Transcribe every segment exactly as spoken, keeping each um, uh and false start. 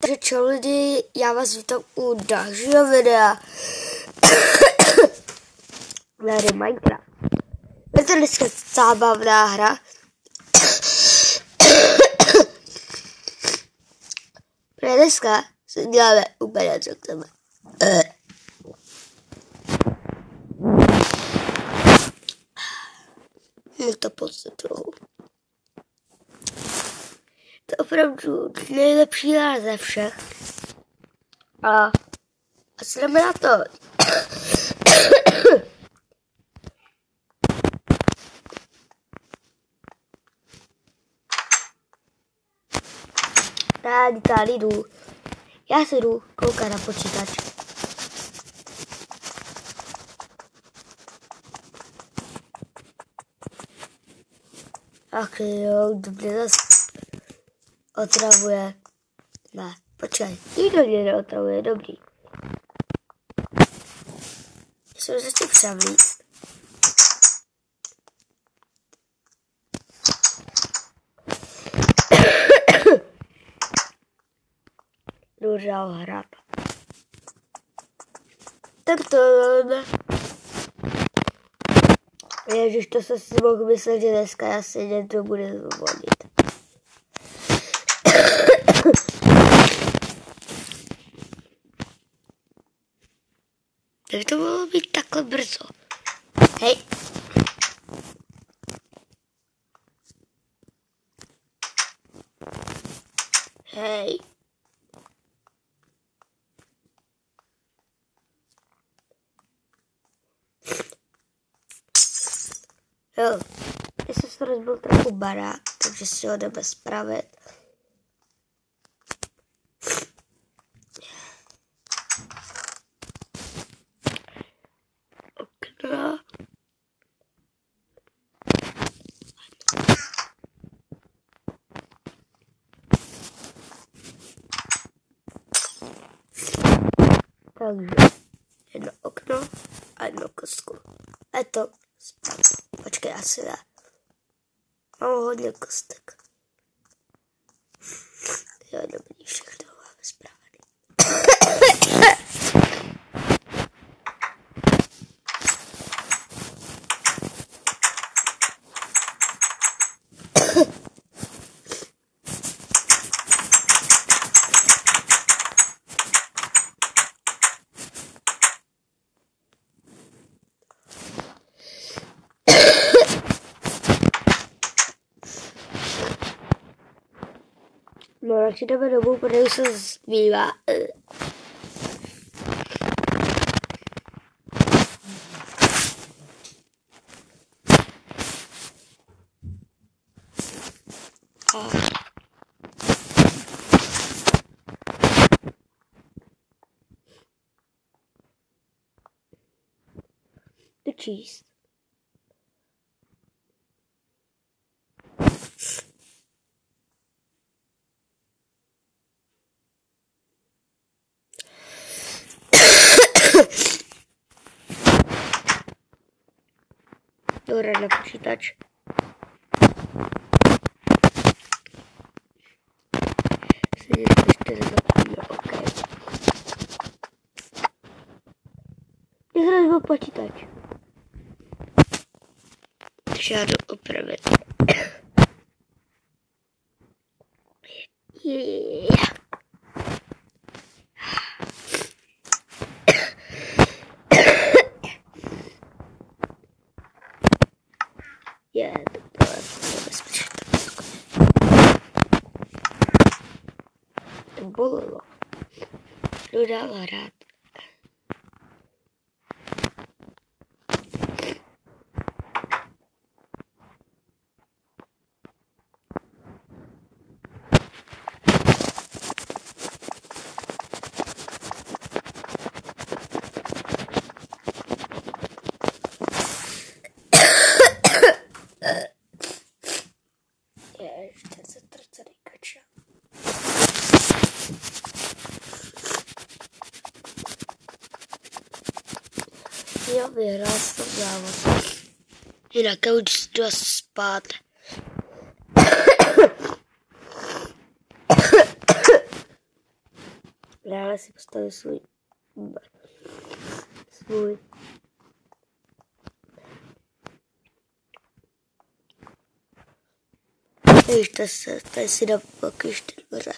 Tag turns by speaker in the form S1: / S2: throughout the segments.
S1: Takže čau lidi, já vás vítám u dalšího videa na hry Minecraft. Je to dneska zábavná hra. Protože dneska si děláme úplně co chceme. Je to prostě trochu. To je opravdu nejlepší hra ze všech. A, a co jdeme na to? Tady, tady jdu. Já si jdu koukat na počítač. Ach jo, dobře zase otravuje. Ne, počkej, nikdo mě neotravuje, dobrý. Jsem zatím převlíc. Jdu dál hrát. Tak to Ježiš, to se si mohl myslet, že dneska asi někdo bude zvonit. Tak to mohlo být takhle brzo. Hej. Hej. Jo, já jsem se rozbil trochu barák, takže si ho jdeme spravit. Okna. Takže jedno okno a jedno kostku. A je to správně. Počkej, asi ne. Mám hodně kostek. Jo, dobrý, všechno máme spravený. No, radši jdeme domů, protože se zbývá. To číst. Dobré na počítač. čtyři zapomněl, ok. Mě zrazil počítač. Takže já jdu opravit. Yeah. Je, to bylo nebezpečné. To bolelo. Jdu dál hrát. Jo, vyhrál jsem závod. Jinak já už jdu spát. Dále si postavím svůj svůj ještě se, tady si dám pak ještě dvoře.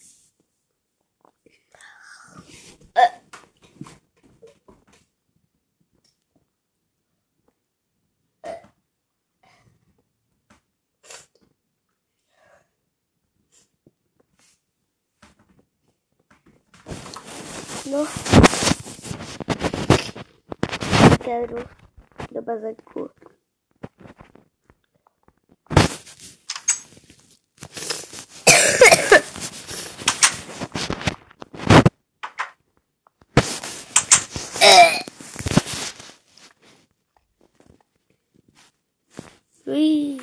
S1: No, já jdu do bazénku. Ují.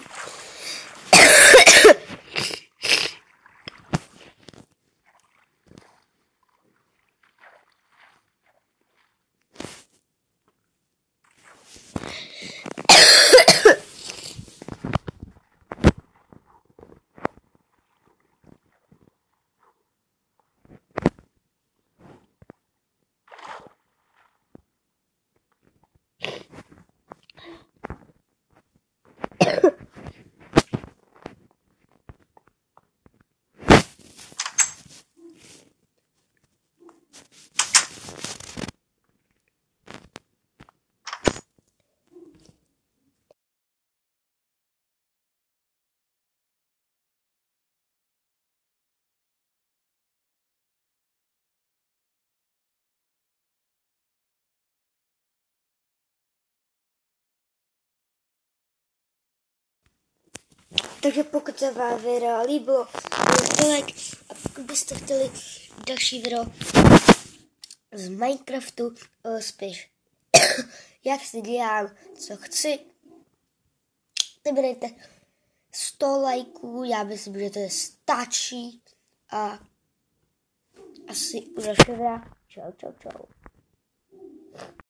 S1: Takže pokud se vám video líbilo, like, a pokud byste chtěli další video z Minecraftu, spíš jak si dělám, co chci, vyberte sto lajků, já myslím, že to je stačí a asi už videa. Čau, čau, čau.